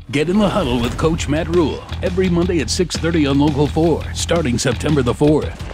Get in the huddle with Coach Matt Rule every Monday at 6:30 on Local 4, starting September the 4th.